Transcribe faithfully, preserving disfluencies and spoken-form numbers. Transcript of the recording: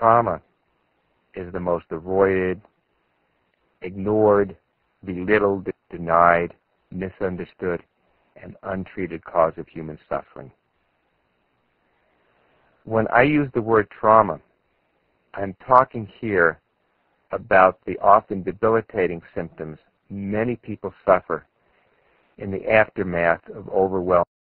trauma is the most avoided, ignored, belittled, denied, misunderstood, and untreated cause of human suffering. When I use the word trauma, I'm talking here about the often debilitating symptoms many people suffer in the aftermath of overwhelming